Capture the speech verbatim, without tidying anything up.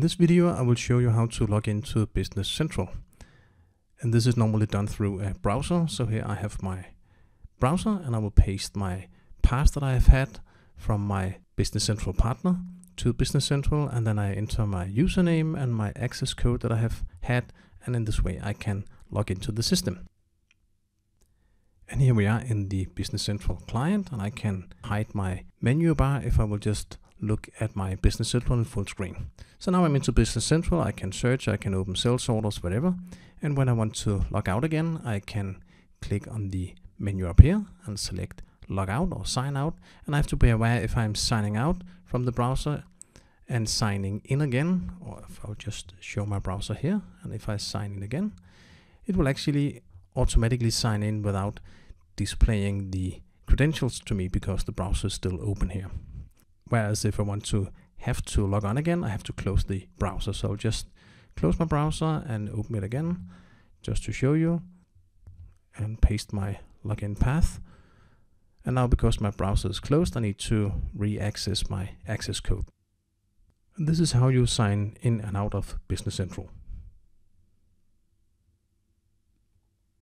this video, I will show you how to log into Business Central. And this is normally done through a browser. So here I have my browser and I will paste my pass that I have had from my Business Central partner to Business Central, and then I enter my username and my access code that I have had, and in this way I can log into the system. And here we are in the Business Central client, and I can hide my menu bar if I will just look at my Business Central in full screen. So now I'm into Business Central. I can search, I can open sales orders, whatever. And when I want to log out again, I can click on the menu up here and select log out or sign out. And I have to be aware if I'm signing out from the browser and signing in again, or if I'll just show my browser here, and if I sign in again, it will actually automatically sign in without displaying the credentials to me because the browser is still open here. Whereas if I want to have to log on again, I have to close the browser. So I'll just close my browser and open it again just to show you, and paste my login path. And now because my browser is closed, I need to re-access my access code. And this is how you sign in and out of Business Central.